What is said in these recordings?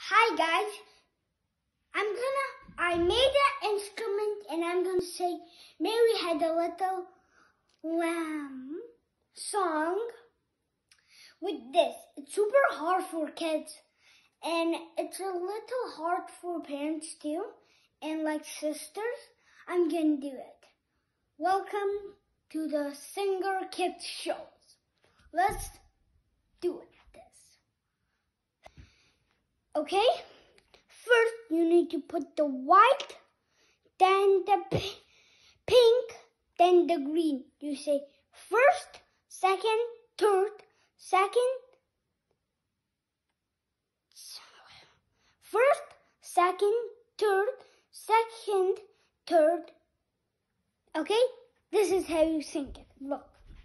Hi guys, I made an instrument and I'm gonna say Mary had a little lamb song with this. It's super hard for kids and it's a little hard for parents too and like sisters. I'm gonna do it. Welcome to the Singer Kids Shows. Let's do it. Okay? First, you need to put the white, then the pink, then the green. You say first, second, third, second, first, second, third, second, third. Okay? This is how you sing it. Look.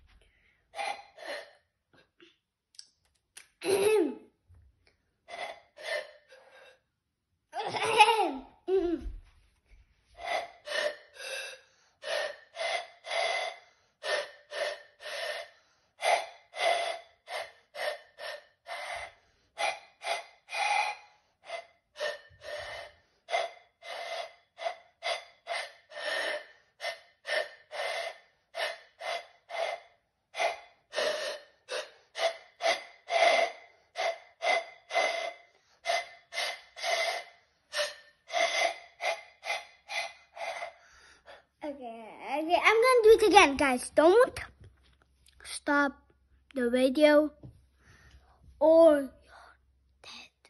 Okay, I'm gonna do it again, guys. Don't stop the video or you're dead.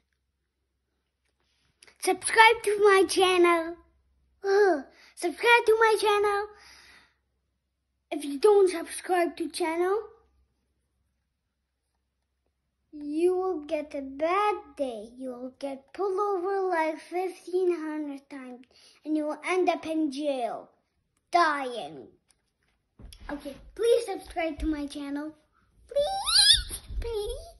Subscribe to my channel. Subscribe to my channel. If you don't subscribe to channel, you will get a bad day. You will get pulled over like 1,500 times and you will end up in jail. Dying. Okay, please subscribe to my channel. Please, please.